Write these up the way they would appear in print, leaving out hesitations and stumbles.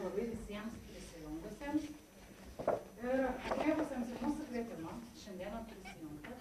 labai visiems prisijungusiems ir atliepusiems į mūsų kvietimą šiandieną prisijungti.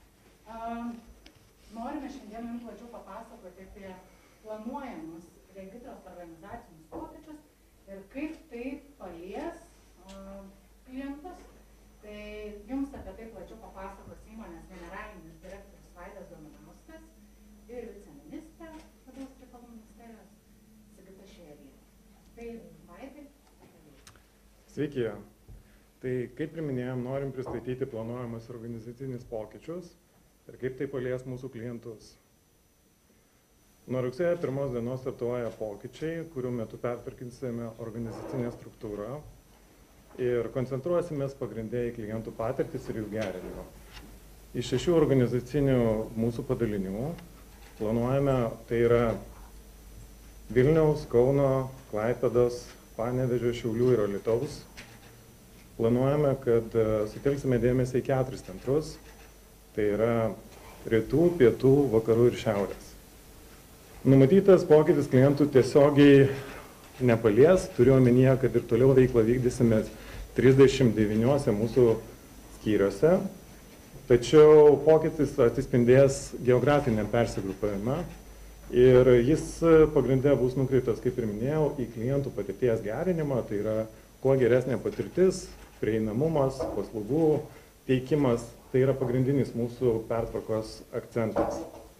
Norime šiandien jums plačiau papasakoti apie planuojamus regitros organizacinius pokyčius ir kaip tai palies klientus. Tai jums apie tai plačiau papasakos įmonės generalinis direktorius Vaidas Dominauskas ir viceministrė Vidaus reikalų ministerijos Sigita Šerija. Tai Vaidai. Sveiki. Tai kaip ir minėjom, norim pristatyti planuojamus organizacinius pokyčius ir kaip tai palies mūsų klientus. Nuo rugsėjo 1 dienos startuoja pokyčiai, kurių metu pertvarkinsime organizacinę struktūrą ir koncentruosimės pagrindė į klientų patirtis ir jų gerinimą. Iš 6 organizacinių mūsų padalinių planuojame, tai yra Vilniaus, Kauno, Klaipėdos, Panevėžio, Šiaulių ir Alytaus. Planuojame, kad sutelksime dėmesį į 4 centrus, tai yra rytų, pietų, vakarų ir šiaurės. Numatytas pokytis klientų tiesiogiai nepalies, turiu omenyje, kad ir toliau veiklą vykdysime 39 mūsų skyriuose, tačiau pokytis atsispindės geografiniam persigrupavime ir jis pagrinde bus nukreiptas, kaip ir minėjau, į klientų patirties gerinimą, tai yra kuo geresnė patirtis, prieinamumas, paslaugų teikimas, tai yra pagrindinis mūsų pertvarkos akcentas.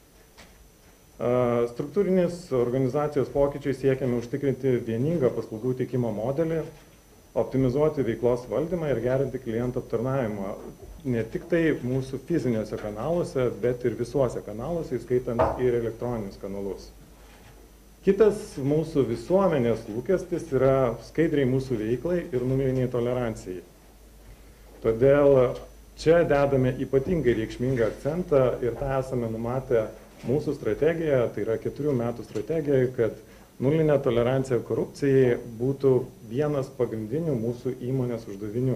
Struktūrinis organizacijos pokyčiai siekiame užtikrinti vieningą paslaugų teikimo modelį, optimizuoti veiklos valdymą ir gerinti klientų aptarnavimą ne tik tai mūsų fiziniuose kanaluose, bet ir visuose kanaluose, įskaitant ir elektroninius kanalus. Kitas mūsų visuomenės lūkestis yra skaidriai mūsų veiklai ir nuliniai tolerancijai. Todėl čia dedame ypatingai reikšmingą akcentą ir tą esame numatę mūsų strategijoje, tai yra 4 metų strategija, kad nulinė tolerancija korupcijai būtų vienas pagrindinių mūsų įmonės uždavinių.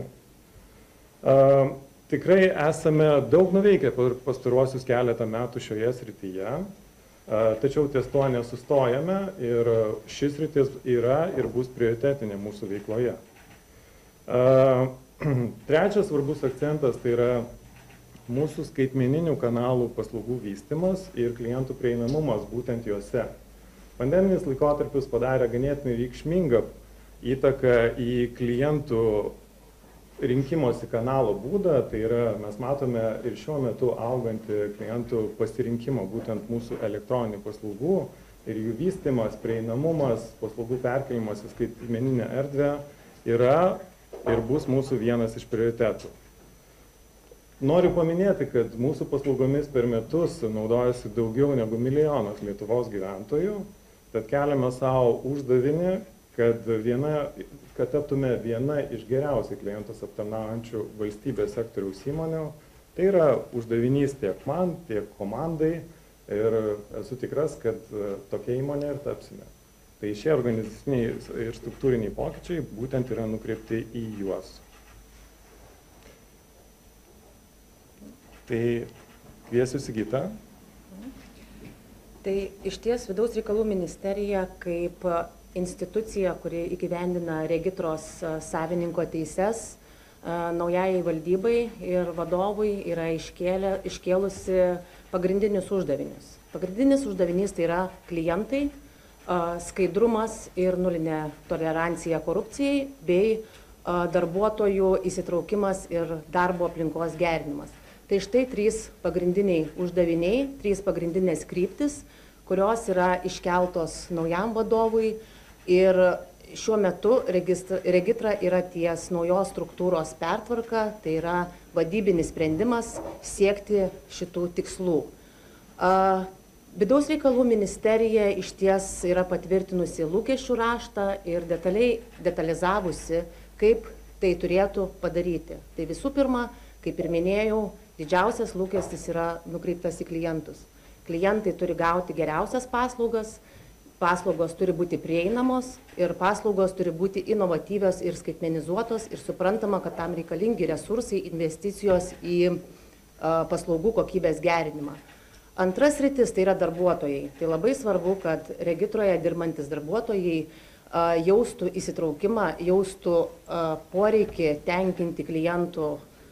Tikrai esame daug nuveikę per pastaruosius keletą metų šioje srityje, tačiau ties tuo nesustojame ir šis sritis yra ir bus prioritetinė mūsų veikloje. Trečias svarbus akcentas tai yra mūsų skaitmeninių kanalų paslaugų vystymas ir klientų prieinamumas būtent juose. Pandeminis laikotarpis padarė ganėtinai reikšmingą įtaką į klientų rinkimosi kanalo būdą, tai yra mes matome ir šiuo metu augantį klientų pasirinkimą būtent mūsų elektroninių paslaugų ir jų vystymas, prieinamumas, paslaugų perkėlimas į skaitmeninę erdvę yra ir bus mūsų vienas iš prioritetų. Noriu paminėti, kad mūsų paslaugomis per metus naudojasi daugiau negu 1 milijonas Lietuvos gyventojų, tad keliame savo uždavinį, kad taptume viena iš geriausiai klientus aptarnaujančių valstybės sektoriaus įmonių. Tai yra uždavinys tiek man, tiek komandai ir esu tikras, kad tokia įmonė ir tapsime. Tai šie organizaciniai ir struktūriniai pokyčiai būtent yra nukreipti į juos. Tai kviesiu Sigitą. Tai iš ties Vidaus reikalų ministerija kaip institucija, kuri įgyvendina regitros savininko teises, naujai valdybai ir vadovui yra iškėlusi pagrindinius uždavinius. Pagrindinis uždavinys tai yra klientai, skaidrumas ir nulinė tolerancija korupcijai bei darbuotojų įsitraukimas ir darbo aplinkos gerinimas. Tai štai 3 pagrindiniai uždaviniai, 3 pagrindinės kryptis, kurios yra iškeltos naujam vadovui ir šiuo metu regitra yra ties naujos struktūros pertvarka, tai yra vadybinis sprendimas siekti šitų tikslų. Vidaus reikalų ministerija iš ties yra patvirtinusi lūkesčių raštą ir detalizavusi, kaip tai turėtų padaryti. Tai visų pirma, kaip ir minėjau, didžiausias lūkestis yra nukreiptas į klientus. Klientai turi gauti geriausias paslaugas, paslaugos turi būti prieinamos ir paslaugos turi būti inovatyvios ir skaitmenizuotos ir suprantama, kad tam reikalingi resursai, investicijos į paslaugų kokybės gerinimą. Antras sritis tai yra darbuotojai. Tai labai svarbu, kad regitroje dirbantis darbuotojai jaustų įsitraukimą, jaustų poreikį tenkinti klientų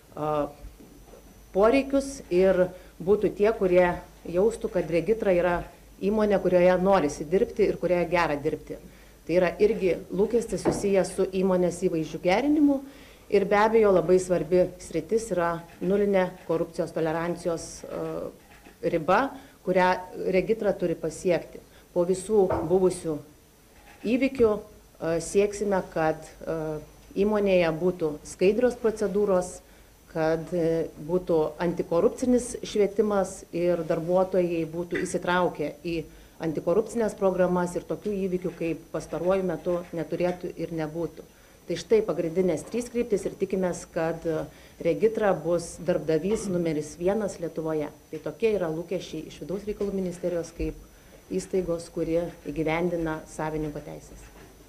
poreikius ir būtų tie, kurie jaustų, kad Regitra yra įmonė, kurioje norisi dirbti ir kurioje gera dirbti. Tai yra irgi lūkestis susijęs su įmonės įvaizdžių gerinimu ir be abejo labai svarbi sritis yra nulinė korupcijos tolerancijos riba, kurią Regitra turi pasiekti. Po visų buvusių įvykių sieksime, kad įmonėje būtų skaidrios procedūros, kad būtų antikorupcinis švietimas ir darbuotojai būtų įsitraukę į antikorupcinės programas ir tokių įvykių, kaip pastaruoju metu neturėtų ir nebūtų. Tai štai pagrindinės 3 kryptis ir tikimės, kad Regitra bus darbdavys numeris 1 Lietuvoje. Tai tokie yra lūkesčiai iš Vidaus reikalų ministerijos kaip įstaigos, kuri įgyvendina savininko teisės.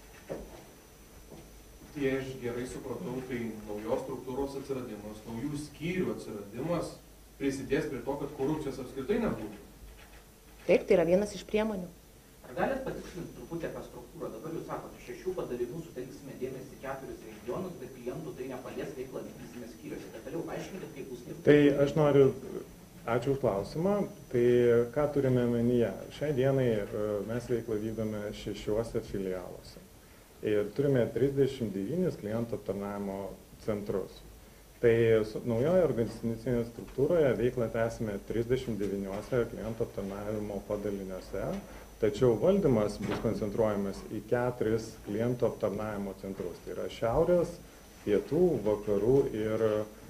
Jei aš gerai supratau, tai naujos struktūros atsiradimas, naujų skyrių atsiradimas prisidės prie to, kad korupcijos apskritai nebūtų. Taip, tai yra vienas iš priemonių. Ar galit patikslinti truputį apie struktūrą? Dabar jūs sakote, 6 padalinių sutelksime dėmesį 4 regionus, bet klientų tai nepalies, veiklą vykdysime skyriuose. Detaliau paaiškinkite, kaip bus dirbti. Tai aš noriu, ačiū už klausimą, tai ką turime omenyje? Šiai dienai mes veiklą vykdome 6 filialuose ir turime 39 klientų aptarnavimo centrus. Tai naujoje organizacinėje struktūroje veiklą tęsime 39 klientų aptarnavimo padaliniuose, tačiau valdymas bus koncentruojamas į 4 klientų aptarnavimo centrus. Tai yra šiaurės, pietų, vakarų ir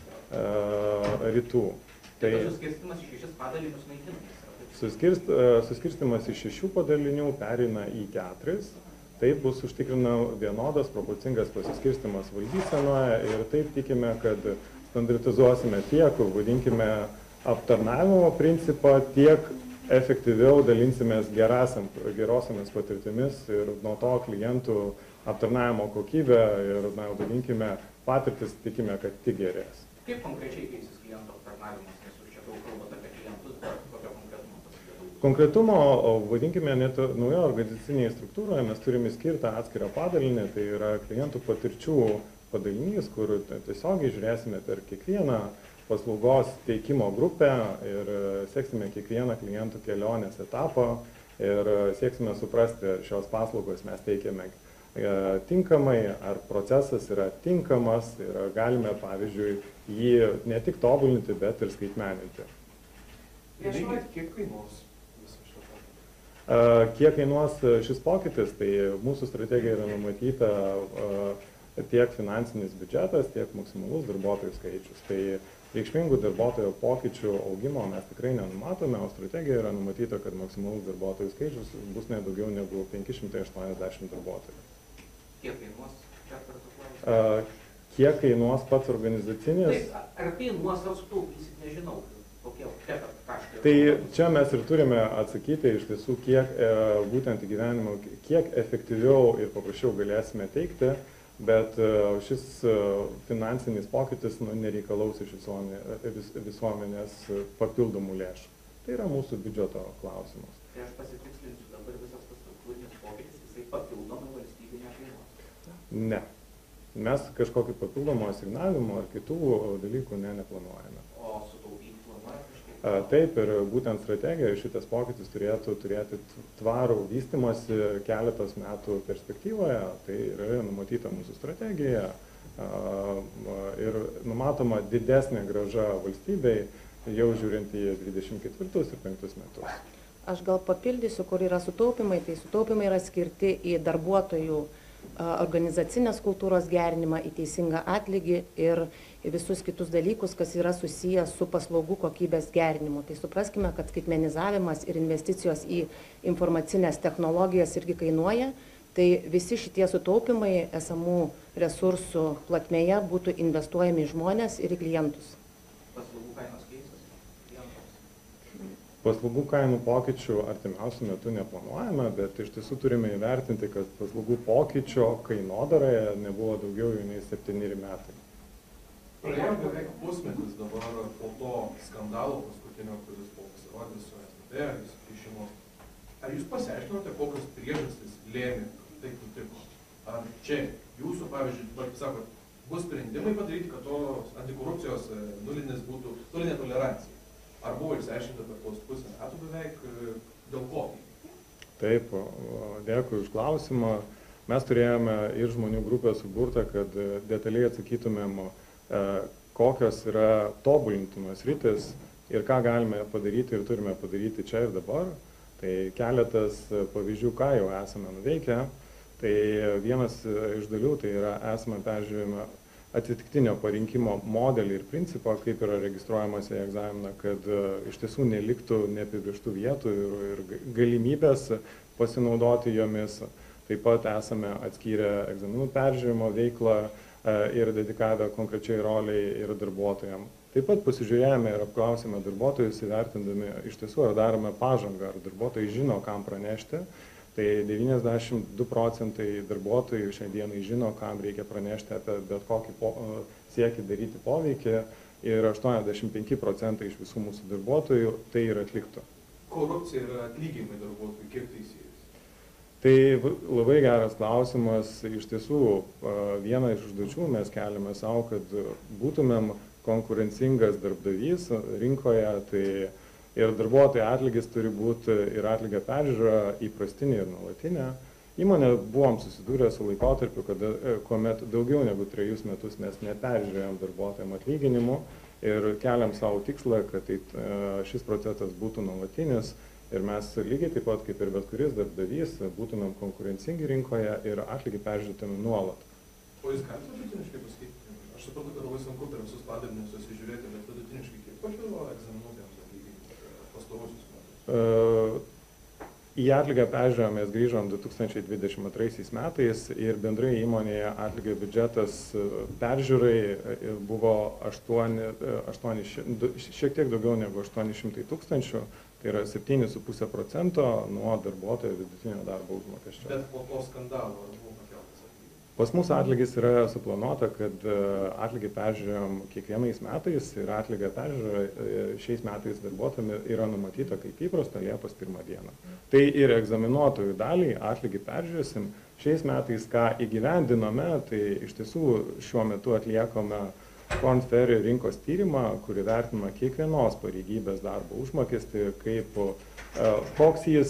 rytų. Tai suskirstimas į 6 padalinius naikinamas? Suskirstimas iš 6 padalinių pereina į 4. Taip bus užtikrina vienodas proporcingas pasiskirstimas valdysenoje ir taip tikime, kad standartizuosime tiek, vadinkime, aptarnavimo principą, tiek efektyviau dalinsimės gerosiamis patirtimis ir nuo to klientų aptarnavimo kokybę ir, vadinkime, patirtis tikime, kad tik gerės. Kaip konkrečiai keisis klientų aptarnavimas, nes jūs čia daug kalbate apie klientus, bet kokio konkretumo pasidėtų? Konkretumo, vadinkime, net naujo organizacinėje struktūroje mes turime skirtą atskirą padalinį, tai yra klientų patirčių padalinys, kur tiesiogiai žiūrėsime per kiekvieną paslaugos teikimo grupę ir seksime kiekvieną klientų kelionės etapą ir sieksime suprasti, šios paslaugos mes teikiame tinkamai, ar procesas yra tinkamas ir galime, pavyzdžiui, jį ne tik tobulinti, bet ir skaitmeninti. Kiek kainuos visą šitą? Kiek kainuos šis pokytis, tai mūsų strategija yra numatyta tiek finansinis biudžetas, tiek maksimalus darbuotojų skaičius. Tai reikšmingų darbuotojų pokyčių augimo mes tikrai nenumatome, o strategija yra numatyta, kad maksimalus darbuotojų skaičius bus ne daugiau negu 580 darbuotojų. Kiek kainuos? Kiek kainuos pats organizacinis? Taip, ar kainuos, ar sutaupysit, nežinau. Tai čia mes ir turime atsakyti iš tiesų, kiek būtent įgyvenimo, kiek efektyviau ir paprasčiau galėsime teikti, bet šis finansinis pokytis nereikalaus iš visuomenės papildomų lėšų. Tai yra mūsų biudžeto klausimas. Tai aš pasitikslinsiu, dabar visas tas struktūrinis pokytis, jisai papildomai valstybinė kainuos? Ne. Mes kažkokį papildomą asignavimą ar kitų dalykų neplanuojame. O sutaupyti planuoja kažkaip? Taip, ir būtent strategijoje šitas pokytis turėtų turėti tvarų vystymasi keletos metų perspektyvoje. Tai yra numatyta mūsų strategija ir numatoma didesnė grąža valstybei, jau žiūrint į 24 ir 25 metus. Aš gal papildysiu, kur yra sutaupimai. Tai sutaupimai yra skirti į darbuotojų organizacinės kultūros gerinimą, į teisingą atlygį ir visus kitus dalykus, kas yra susijęs su paslaugų kokybės gerinimu. Tai supraskime, kad skaitmenizavimas ir investicijos į informacinės technologijas irgi kainuoja. Tai visi šitie sutaupimai esamų resursų platmėje būtų investuojami į žmonės ir į klientus. Paslaugų kainos keisis klientams? Paslaugų kainų pokyčių artimiausiu metu neplanuojame, bet iš tiesų turime įvertinti, kad paslaugų pokyčio kainodaroje nebuvo daugiau nei 7 metai. Praėjo beveik pusmetis dabar po to skandalo paskutinio, kuris buvo pasirodęs su STB, įsikišimo. Ar jūs pasiaiškinote, kokios priežastys lėmė, kad taip nutiko? čia jūsų, pavyzdžiui, kaip sakot, bus sprendimai padaryti, kad tos antikorupcijos nulinė tolerancija. Ar buvo išsiaiškinta per tos pusę metų beveik, dėl ko? Taip, dėkui už klausimą. Mes turėjome ir žmonių grupę suburtą, kad detaliai atsakytumėm, kokios yra tobulintinos rytis ir ką galime padaryti ir turime padaryti čia ir dabar. Tai keletas pavyzdžių, ką jau esame nuveikę. Tai vienas iš dalių tai yra esame peržiūrėjome atsitiktinio parinkimo modelį ir principą, kaip yra registruojamas į egzaminą, kad iš tiesų neliktų neapibrėžtų vietų ir galimybės pasinaudoti jomis. Taip pat esame atskyrę egzaminų peržiūrimo veiklą ir dedikavę konkrečiai roliai ir darbuotojams. Taip pat pasižiūrėjome ir apklausėme darbuotojus, įvertindami iš tiesų, ar darome pažangą, ar darbuotojai žino, kam pranešti. Tai 92% darbuotojų šią dieną žino, kam reikia pranešti apie bet kokį siekį daryti poveikį ir 85% iš visų mūsų darbuotojų tai ir atliktų. Korupcija yra atlyginimai darbuotojų, kiek tai siejasi? Tai labai geras klausimas. Iš tiesų, vieną iš užduočių mes keliame savo, kad būtumėm konkurencingas darbdavys rinkoje, tai ir darbuotojų atlygis turi būti ir atlygio peržiūra įprastinė ir nuolatinė. Įmonė buvom susidūrę su laikotarpiu, kuomet daugiau negu 3 metus mes neperžiūrėjom darbuotojams atlyginimų ir keliam savo tikslą, kad šis procesas būtų nuolatinis ir mes lygiai taip pat kaip ir bet kuris darbdavys būtumėm konkurencingi rinkoje ir atlygį peržiūrėtume nuolat. O jūs galite vidutiniškai pasakyti? Aš suprantu, kad labai sunku per visus padarinius susižiūrėti, bet vidutiniškai kiek pakilo egzaminuotėms pastaruosius metus? Į atlygio peržiūrą mes grįžom 2022 metais ir bendrai įmonėje atlygio biudžetas peržiūrai buvo šiek tiek daugiau negu 800 000, tai yra 7,5% nuo darbuotojo vidutinio darbo užmokesčio. Bet po to skandalo ar buvo pakeltas atlyginimas? Pas mus atlygis yra suplanuota, kad atlygį peržiūrėjom kiekvienais metais ir atlygio peržiūra šiais metais darbuotojams yra numatyta kaip įprasta Liepos 1 dieną. Tai ir egzaminuotojų daliai atlygį peržiūrėsim. Šiais metais, ką įgyvendinome, tai iš tiesų šiuo metu atliekame Korn Ferry rinkos tyrimą, kurį vertinama kiekvienos pareigybės darbo užmokestį, kaip koks jis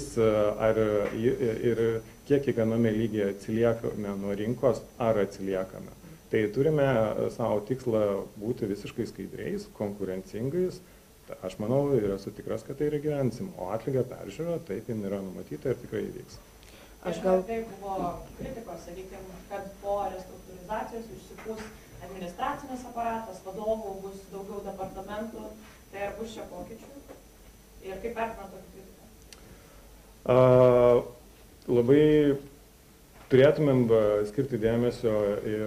ir kiek kiekviename lygyje atsiliekame nuo rinkos ar atsiliekame. Tai turime savo tikslą būti visiškai skaidriais, konkurencingais. Aš manau ir esu tikras, kad tai ir gyvensim. O atlygio peržiūra taip jin yra numatyta ir tikrai įvyks. Aš gal tai buvo kritikos, sakykime, kad po restruktūrizacijos išsipūs administracinis aparatas, vadovų bus daugiau departamentų, tai ar bus čia pokyčių? Ir kaip vertina tokį kritiką? Labai turėtumėm skirti dėmesio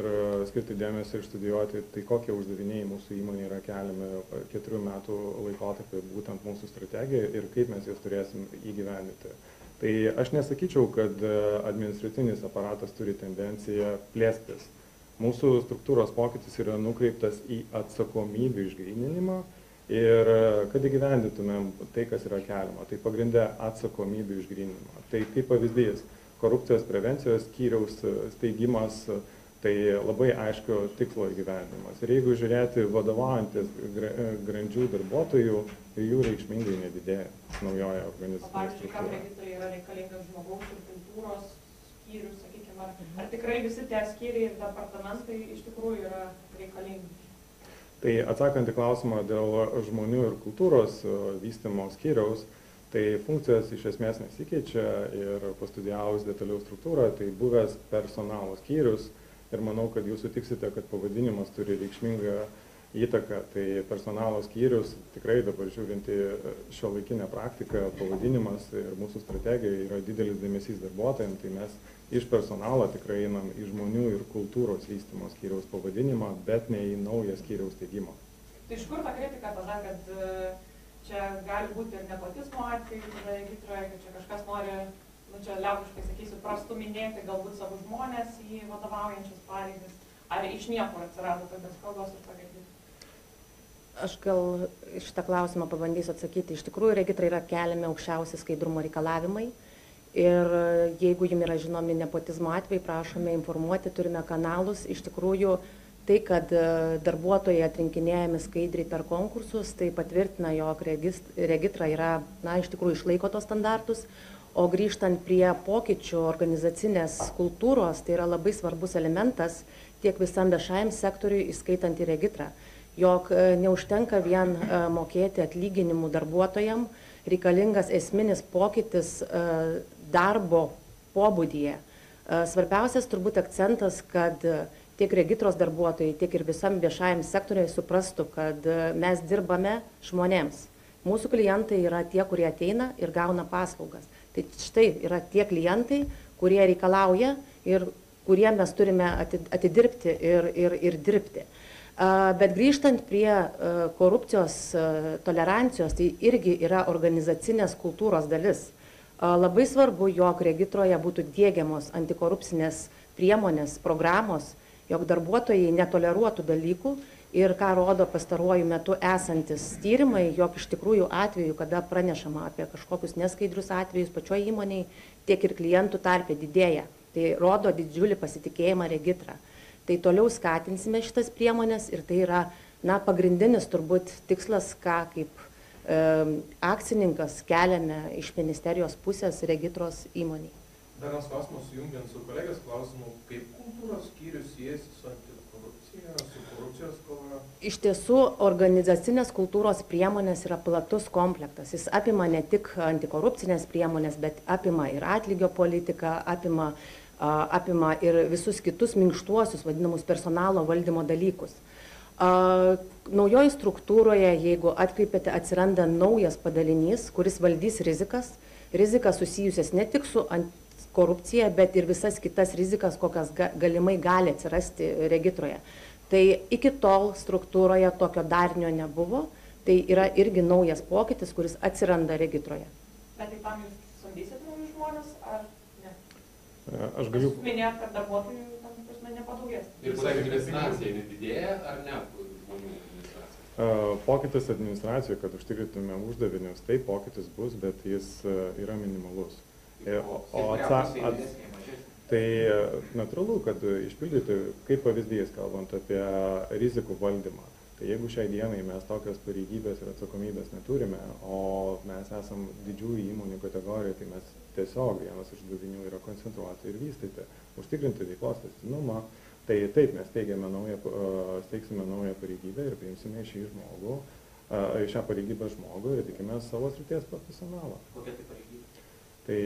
ir studijuoti, tai kokie uždaviniai mūsų įmonė yra keliami 4 metų laikotarpį, būtent mūsų strategija ir kaip mes jas turėsim įgyvendinti. Tai aš nesakyčiau, kad administracinis aparatas turi tendenciją plėstis. Mūsų struktūros pokytis yra nukreiptas į atsakomybių išgryninimą ir kad įgyvendintumėm tai, kas yra keliama. Tai pagrindė atsakomybių išgryninimą. Tai kaip pavyzdys, korupcijos prevencijos skyriaus steigimas, tai labai aiškio tikslo įgyvendinimas. Ir jeigu žiūrėti vadovaujantis grandžių darbuotojų, jų reikšmingai nedidėja naujoje organizacinėje pavyzdžiui, kam registrai yra reikalingas žmogaus ir kultūros skyrius, sakykime, ar tikrai visi tie skyriai ir departamentai iš tikrųjų yra reikalingi? Tai atsakant į klausimą dėl žmonių ir kultūros vystymo skyriaus, tai funkcijos iš esmės nesikeičia ir pastudijavus detaliau struktūrą, tai buvęs personalo skyrius ir manau, kad jūs sutiksite, kad pavadinimas turi reikšmingą įtaką. Tai personalo skyrius tikrai dabar žiūrint į šiuolaikinę praktiką, pavadinimas ir mūsų strategija yra didelis dėmesys darbuotojams, tai mes iš personalo tikrai einam į žmonių ir kultūros vystymo skyriaus pavadinimą, bet ne į naują skyriaus steigimą. Tai iš kur ta kritika tada, kad čia gali būti ir nepotizmo atveju, regitroje, kad čia kažkas nori, čia liaudiškai sakysiu, prastuminėti galbūt savo žmonės į vadovaujančias pareigas, ar iš niekur atsirado tokios kalbos ir tokia kritika? Aš gal šitą klausimą pabandysiu atsakyti. Iš tikrųjų, regitrai yra keliami aukščiausi skaidrumo reikalavimai Ir jeigu jums yra žinomi nepotizmo atvejai, prašome informuoti, turime kanalus. Iš tikrųjų, tai, kad darbuotojai atrinkinėjami skaidriai per konkursus, tai patvirtina, jog Regitra yra, iš tikrųjų išlaiko tos standartus. O grįžtant prie pokyčių organizacinės kultūros, tai yra labai svarbus elementas tiek visam viešajam sektoriui, įskaitant į Regitrą, jog neužtenka vien mokėti atlyginimų darbuotojam, reikalingas esminis pokytis darbo pobūdyje. Svarbiausias turbūt akcentas, kad tiek Regitros darbuotojai, tiek ir visam viešajam sektoriui suprastų, kad mes dirbame žmonėms. Mūsų klientai yra tie, kurie ateina ir gauna paslaugas. Tai štai yra tie klientai, kurie reikalauja ir kurie mes turime atidirbti ir dirbti. Bet grįžtant prie korupcijos tolerancijos, tai irgi yra organizacinės kultūros dalis. Labai svarbu, jog Regitroje būtų diegiamos antikorupcinės priemonės, programos, jog darbuotojai netoleruotų dalykų ir ką rodo pastaruoju metu esantis tyrimai, jog iš tikrųjų atveju, kada pranešama apie kažkokius neskaidrius atvejus pačioj įmoniai, tiek ir klientų tarpe didėja. Tai rodo didžiulį pasitikėjimą Regitrą. Tai toliau skatinsime šitas priemonės ir tai yra pagrindinis turbūt tikslas, ką kaip akcininkas keliame iš ministerijos pusės Regitros įmoniai. Dar vienas klausimas sujungiant su kolegės klausimu, kaip kultūros skyrius siejasi su antikorupcija, su korupcijos kova? Iš tiesų, organizacinės kultūros priemonės yra platus komplektas. Jis apima ne tik antikorupcinės priemonės, bet apima ir atlygio politiką, apima ir visus kitus minkštuosius, vadinamus personalo valdymo dalykus. Naujoje struktūroje, jeigu atkreipiate, atsiranda naujas padalinys, kuris valdys rizikas susijusias ne tik su korupcija, bet ir visas kitas rizikas, kokias galimai gali atsirasti Regitroje. Tai iki tol struktūroje tokio darinio nebuvo, tai yra irgi naujas pokytis, kuris atsiranda Regitroje. Bet tai tam jūs samdysite naujus žmonės, ar ne? Aš galiu... Jūs minėjot, kad darbuotojų tam prasme nepadaugės. Ir administracija didėja ar ne žmonių administracija? Pokytis administracijoje, kad užtikrintume uždavinius, tai pokytis bus, bet jis yra minimalus. Tai natūralu, kad išpildyti, kaip pavyzdys, kalbant apie rizikų valdymą. Tai jeigu šiai dienai mes tokias pareigybės ir atsakomybės neturime, o mes esam didžiųjų įmonių kategorija, tai mes tiesiog vienas iš uždavinių yra koncentruoti ir vystyti, užtikrinti veiklos tęstinumą. Tai taip, mes steigsime naują pareigybę ir priimsime šią pareigybę žmogų ir tikime savo srities profesionalą. Kokia tai pareigybė? Tai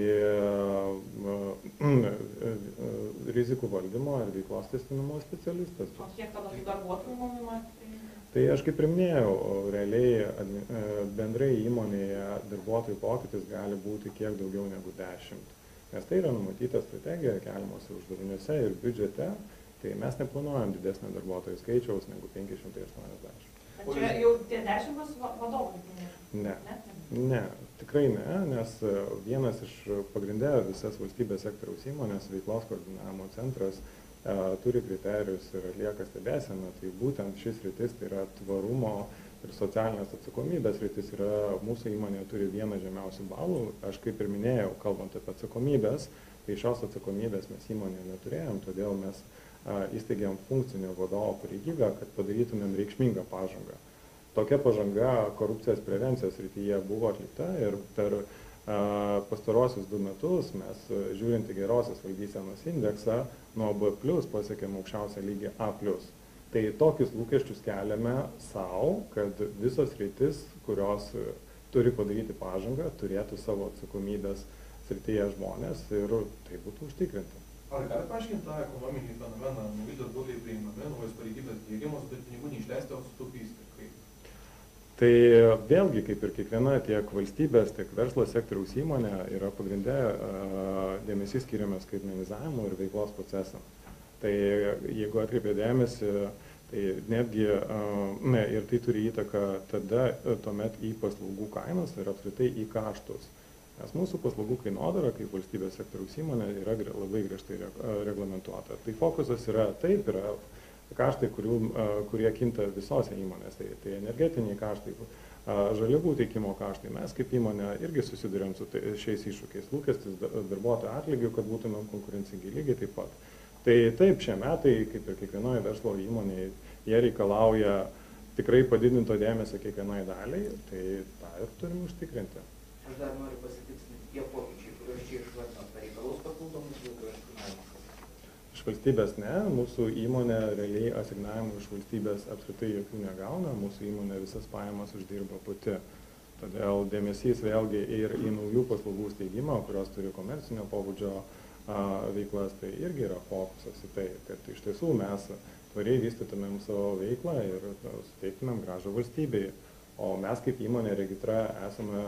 rizikų valdymo ir veiklos tęstinumo specialistas. O kiek tada tų darbuotojų numatyti? Tai aš kaip ir minėjau, realiai bendrai įmonėje darbuotojų pokytis gali būti kiek daugiau negu 10. Nes tai yra numatyta strategija, keliamos uždaviniuose ir biudžete, tai mes neplanuojam didesnio darbuotojų skaičiaus negu 580. Čia jau tie 10 bus vadovai? Ne, tikrai ne, nes vienas iš pagrindė visas valstybės sektoriaus įmonės veiklos koordinavimo centras turi kriterijus ir atlieka stebėseną, tai būtent šis rytis tai yra tvarumo ir socialinės atsakomybės rytis yra, mūsų įmonė turi vieną žemiausių balų. Aš kaip ir minėjau, kalbant apie atsakomybės, tai šios atsakomybės mes įmonėje neturėjom, todėl mes įsteigėm funkcinio vadovo pareigybę, kad padarytumėm reikšmingą pažangą. Tokia pažanga korupcijos prevencijos srityje buvo atlikta ir per pastarosius 2 metus mes, žiūrint į gerosios valdysenos indeksą, nuo B+ pasiekėm aukščiausią lygį A+. Tai tokius lūkesčius keliame savo, kad visos sritis, kurios turi padaryti pažangą, turėtų savo atsakomybės srityje žmonės ir tai būtų užtikrinta. Ar galite paaiškinti tą ekonominį fenomeną, nauji darbuotojai priimami, naujos pareigybės diegiamos, bet pinigų neišleisti, o sutaupysite? Tai vėlgi, kaip ir kiekviena tiek valstybės, tiek verslo sektoriaus įmonė yra pagrindė dėmesys skiriamas skaitmenizavimo ir veiklos procesam. Tai jeigu atkreipia dėmesį, tai netgi ir tai turi įtaką tada tuomet į paslaugų kainas ir apskritai į kaštus. Nes mūsų paslaugų kainodara, kaip valstybės sektoriaus įmonė, yra labai griežtai reglamentuota. Tai fokusas yra taip, yra kaštai, kurie kinta visose įmonėse. Tai energetiniai kaštai, žaliavų teikimo kaštai. Mes kaip įmonė irgi susidurėm su šiais iššūkiais. Lūkestis darbuotojų atlygių, kad būtumėm konkurencingi lygiai taip pat. Tai taip, šie metai, kaip ir kiekvienoje verslo įmonėje, jie reikalauja tikrai padidinto dėmesio kiekvienai daliai, tai tą ir turim užtikrinti. Aš dar noriu pasitikslinti, tie pokyčiai, kuriuos čia išvardinot, pareikalaus papildomus daugiau asignavimus? Iš valstybės ne, mūsų įmonė realiai asignavimų iš valstybės apskritai jokių negauna, mūsų įmonė visas pajamas uždirba pati. Todėl dėmesys vėlgi ir į naujų paslaugų steigimą, kurios turi komercinio pobūdžio veiklas, tai irgi yra fokusas į tai, kad iš tiesų mes tvariai vystytumėm savo veiklą ir suteiktumėm grąžą valstybei. O mes kaip įmonė Regitra esame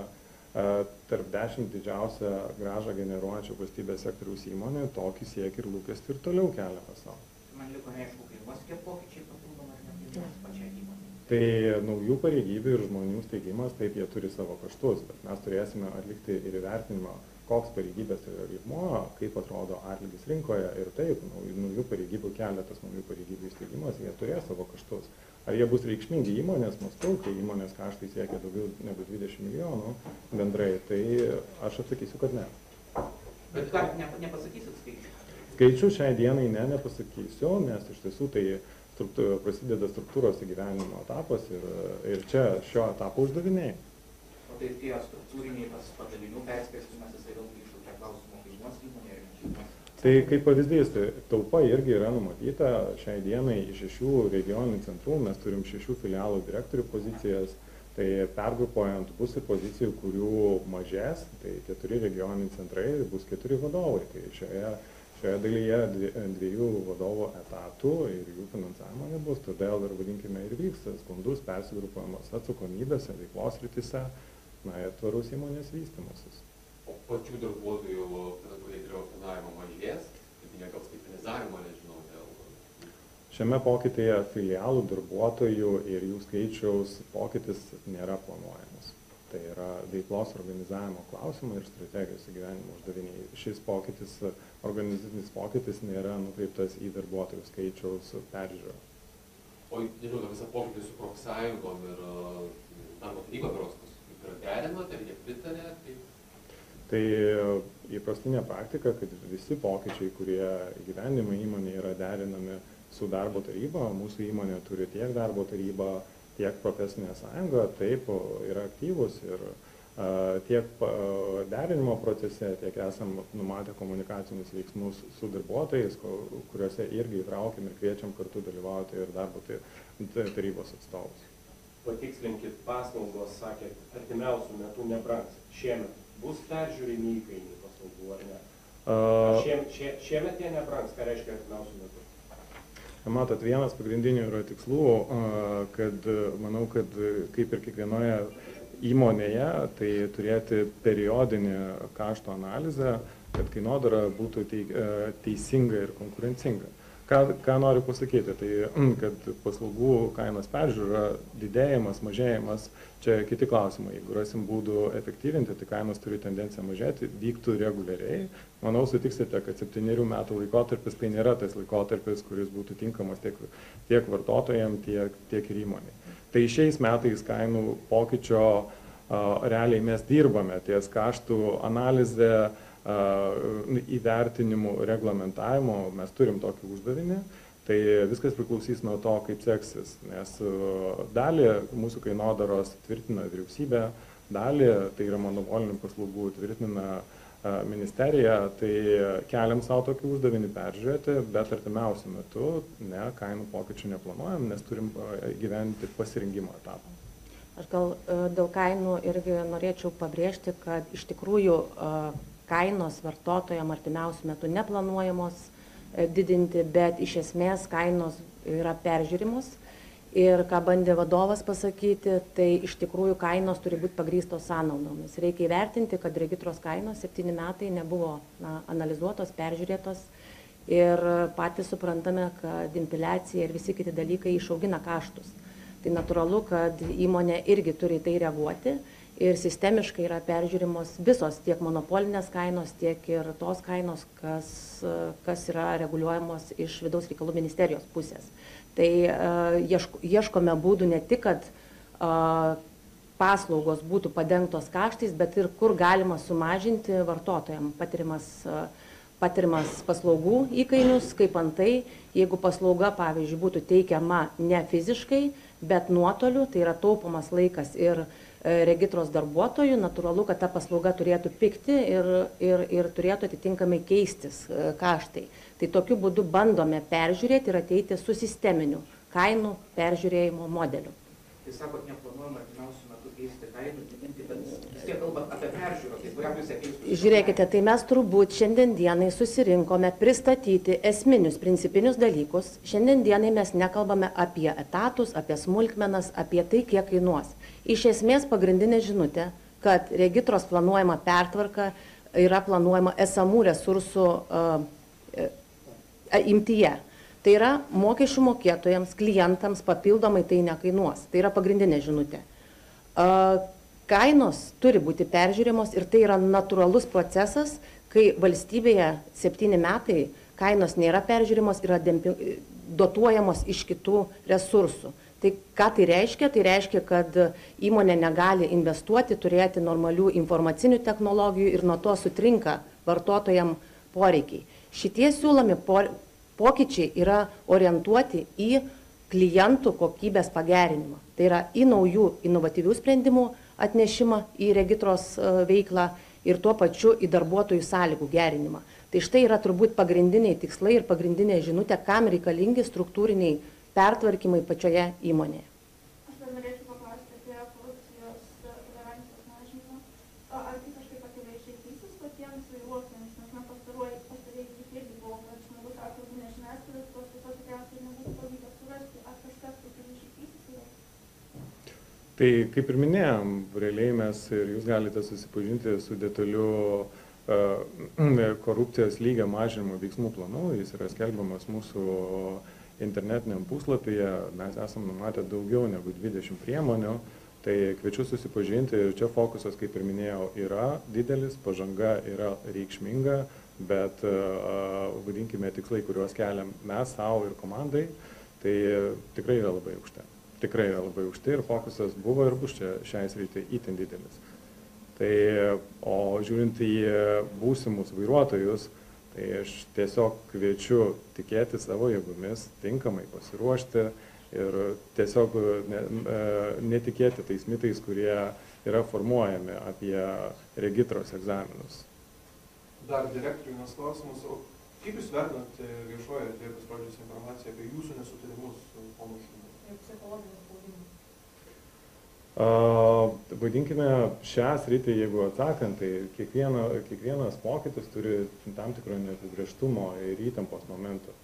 tarp 10 didžiausią grąžą generuojančių valstybės sektoriaus įmonė, tokį siekį ir lūkestį ir toliau keliame savo. Man liko neaišku, kainuos tie pokyčiai papildomai ar nekainuos pačiai įmonei? Tai naujų pareigybių ir žmonių steigimas, taip jie turi savo kaštus, bet mes turėsime atlikti ir įvertinimą, koks pareigybės yra lygmuo, kaip atrodo atlygis rinkoje ir taip, naujų pareigybių keletas, naujų pareigybių įsteigimas, jie turės savo kaštus. Ar jie bus reikšmingi įmonės mastu, kai įmonės kaštai siekia daugiau negu 20 milijonų bendrai, tai aš atsakysiu, kad ne. Bet ką, nepasakysit skaičių? Skaičių šiai dienai nepasakysiu, nes iš tiesų tai prasideda struktūros įgyvenimo etapas ir čia šio etapo uždaviniai. O tai tie struktūriniai padalinių perskirstymas, jisai vėl grįžtų prie klausimo, kainuos įmonė ir nekainuos? Tai kaip pavyzdys, talpa irgi yra numatyta šiai dienai iš 6 regioninių centrų, mes turim 6 filialų direktorių pozicijas, tai pergrupuojant bus ir pozicijų, kurių mažės, tai 4 regioniniai centrai, bus 4 vadovai, tai šioje dalyje 2 vadovų etatų ir jų finansavimo nebus, todėl ir vadinkime ir vyks sklandus persigrupuojamas atsakomybėse, veiklos rytise, ir tvarus įmonės vystymasis. O pačių darbuotojų finansavimo mažės, gal skaitmenizavimo, nežinau, dėl... Šiame pokytyje filialų darbuotojų ir jų skaičiaus pokytis nėra planuojamas. Tai yra veiklos organizavimo klausimai ir strategijos įgyvenimo uždaviniai. Šis pokytis, organizacinis pokytis nėra nukreiptas į darbuotojų skaičiaus peržiūrą. O nežinau, visą pokytį su profsąjungom ir darbo taryba berods yra derinama, tai jie pritarė, Tai įprastinė praktika, kad visi pokyčiai, kurie įgyvendinimo įmonė yra derinami su darbo taryba, mūsų įmonė turi tiek darbo tarybą, tiek profesinė sąjunga, taip yra aktyvus ir tiek derinimo procese, tiek esam numatę komunikacinius veiksmus su darbuotojais, kuriuose irgi įtraukiam ir kviečiam kartu dalyvauti ir darbo tarybos atstovus. Patikslinkit, paslaugos, sakėt, artimiausių metų nebrangs. Šiemet bus peržiūrimi įkainiai paslaugų ar ne? Šiemet jie nebrangs, ką reiškia artimiausių metų? Matot, vienas pagrindinių yra tikslų, kad manau, kad kaip ir kiekvienoje įmonėje, tai turėti periodinį kašto analizę, kad kainodara būtų teisinga ir konkurencinga. Ką noriu pasakyti, tai kad paslaugų kainos peržiūra, didėjimas, mažėjimas, čia kiti klausimai. Jeigu rasim būdų efektyvinti, tai kainos turi tendenciją mažėti, vyktų reguliariai. Manau, sutiksite, kad 7 metų laikotarpis tai nėra tas laikotarpis, kuris būtų tinkamas tiek vartotojams, tiek ir įmonei. Tai šiais metais kainų pokyčio realiai mes dirbame ties kaštų analizė, įvertinimų, reglamentavimo, mes turim tokį uždavinį, tai viskas priklausys nuo to, kaip seksis, nes dalį mūsų kainodaros tvirtina vyriausybė, dalį, tai yra monopolinių paslaugų, tvirtina ministerija, tai keliam savo tokį uždavinį peržiūrėti, bet artimiausiu metu kainų pokyčių neplanuojam, nes turim gyventi pasirinkimo etapą. Aš gal dėl kainų irgi norėčiau pabrėžti, kad iš tikrųjų kainos vartotojams artimiausių metų neplanuojamos didinti, bet iš esmės kainos yra peržiūrimos. Ir ką bandė vadovas pasakyti, tai iš tikrųjų kainos turi būti pagrįstos sąnaudomis. Reikia įvertinti, kad Regitros kainos 7 metai nebuvo analizuotos, peržiūrėtos. Ir patys suprantame, kad infliacija ir visi kiti dalykai išaugina kaštus. Tai natūralu, kad įmonė irgi turi į tai reaguoti. Ir sistemiškai yra peržiūrimos visos tiek monopolinės kainos, tiek ir tos kainos, kas yra reguliuojamos iš vidaus reikalų ministerijos pusės. Tai ieškome būdų ne tik, kad paslaugos būtų padengtos kaštais, bet ir kur galima sumažinti vartotojams patirimas paslaugų įkainius, kaip antai, jeigu paslauga, pavyzdžiui, būtų teikiama ne fiziškai, bet nuotoliu, tai yra taupomas laikas ir regitros darbuotojų, natūralu, kad ta paslauga turėtų pigti ir turėtų atitinkamai keistis kaštai. Tai tokiu būdu bandome peržiūrėti ir ateiti su sisteminiu kainų peržiūrėjimo modeliu. Tai sakot, neplanuojama artimiausiu metu keisti kainų, didinti, bet vis tiek kalbant apie peržiūrą, tai kurią pusę keistų? Žiūrėkite, tai mes turbūt šiandien dienai susirinkome pristatyti esminius, principinius dalykus. Šiandien dienai mes nekalbame apie etatus, apie smulkmenas, apie tai, kiek kainuos. Iš esmės pagrindinė žinutė, kad regitros planuojama pertvarka yra planuojama esamų resursų imtyje. Tai yra mokesčių mokėtojams, klientams papildomai tai nekainuos. Tai yra pagrindinė žinutė. Kainos turi būti peržiūrimos ir tai yra natūralus procesas, kai valstybėje 7 metai kainos nėra peržiūrimos, yra dotuojamos iš kitų resursų. Tai ką tai reiškia? Tai reiškia, kad įmonė negali investuoti, turėti normalių informacinių technologijų ir nuo to sutrinka vartotojam poreikiai. Šitie siūlomi pokyčiai yra orientuoti į klientų kokybės pagerinimą. Tai yra į naujų inovatyvių sprendimų atnešimą į regitros veiklą ir tuo pačiu į darbuotojų sąlygų gerinimą. Tai štai yra turbūt pagrindiniai tikslai ir pagrindinė žinutė, kam reikalingi struktūriniai pertvarkymai pačioje įmonėje. Aš dar norėčiau paklausti apie korupcijos tolerancijos mažinimą. Ar tai kažkaip pakelia išeitysis patiems vairuotojams, nes man pastarieji irgi buvo, kad žmogus sako, jeigu nežiniasklaidos, tos visos tikriausiai nebūtų pavykę surasti, ar kažkas pakelia išeitysis yra? Tai kaip ir minėjom, realiai mes ir jūs galite susipažinti su detaliu korupcijos lygio mažinimo veiksmų planu, jis yra skelbiamas mūsų internetiniam puslapyje, mes esam numatę daugiau negu 20 priemonių, tai kviečiu susipažinti ir čia fokusas, kaip ir minėjau, yra didelis, pažanga yra reikšminga, bet vadinkime tikslai, kuriuos keliam mes savo ir komandai, tai tikrai yra labai aukšti. Tikrai yra labai aukšti ir fokusas buvo ir bus čia šiai srityje itin didelis. Tai, o žiūrint į būsimus vairuotojus, tai aš tiesiog kviečiu tikėti savo jėgomis, tinkamai pasiruošti ir tiesiog netikėti tais mitais, kurie yra formuojami apie regitros egzaminus. Dar direktoriui vienas klausimas, o kaip jūs vertinate viešoje erdvėje pasirodžiusią informaciją apie jūsų nesutarimus su ponu Šimonu? Ir psichologinį spaudimą. Vadinkime šią sritį, jeigu atsakant, tai kiekvienas pokytis turi tam tikro neapibrėžtumo ir įtampos momentų.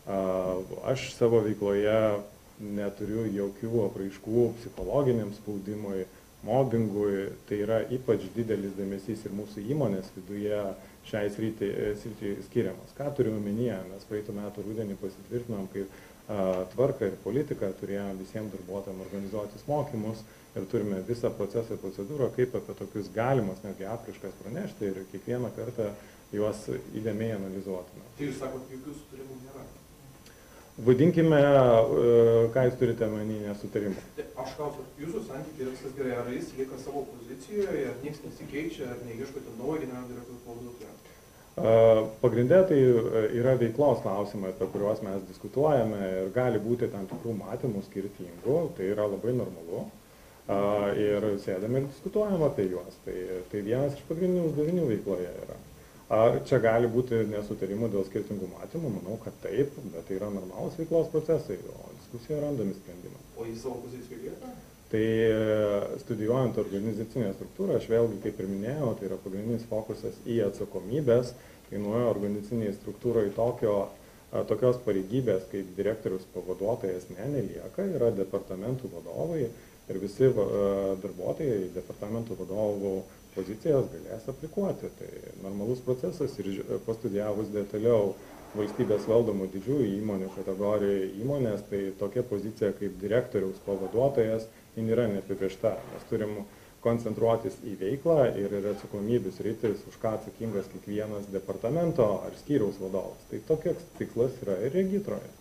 Aš savo veikloje neturiu jokių apraiškų psichologiniam spaudimui, mobbingui, tai yra ypač didelis dėmesys ir mūsų įmonės viduje šiai srityje skiriamas. Ką turiu omenyje? Mes praeitų metų rudenį pasitvirtinom, kaip tvarką ir politiką, turėjome visiems darbuotojams organizuotis mokymus ir turime visą procesą ir procedūrą, kaip apie tokius galimas netgi apraiškas pranešti ir kiekvieną kartą juos įdėmiai analizuotume. Tai jūs sakot, jokių sutarimų nėra? Vadinkime, ką jūs turite omeny nesutarimų. Aš klausiu, jūsų santykiai yra viskas gerai, ar jis lieka savo pozicijoje, ar nieks nesikeičia, ar neieškote naujo generalinio direktoriaus pavaduotojo? Pagrindė tai yra veiklos klausimai, apie kuriuos mes diskutuojame ir gali būti tam tikrų matymų skirtingų, tai yra labai normalu ir sėdame ir diskutuojame apie juos. Tai vienas iš pagrindinių uždavinių veikloje yra. Ar čia gali būti nesutarimų dėl skirtingų matymų? Manau, kad taip, bet tai yra normalūs veiklos procesai, o diskusija randami sprendimai. O į savo poziciją lieka? Tai studijuojant organizacinę struktūrą, aš vėlgi, kaip ir minėjau, tai yra pagrindinis fokusas į atsakomybės, kai nuojo organizaciniai struktūrai tokios pareigybės, kaip direktoriaus pavaduotojas nelieka, yra departamentų vadovai ir visi darbuotojai departamentų vadovų pozicijas galės aplikuoti. Tai normalus procesas ir pastudijavus detaliau valstybės valdomų didžiųjų įmonių kategorijoje įmonės, tai tokia pozicija kaip direktoriaus pavaduotojas jin yra neapibrėžta. Mes turim koncentruotis į veiklą ir atsakomybės sritis, už ką atsakingas kiekvienas departamento ar skyriaus vadovas. Tai toks tikslas yra ir regitroje.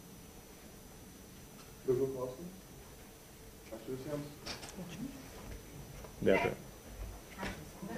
Daugiau klausimų? Ačiū visiems. Dėkui.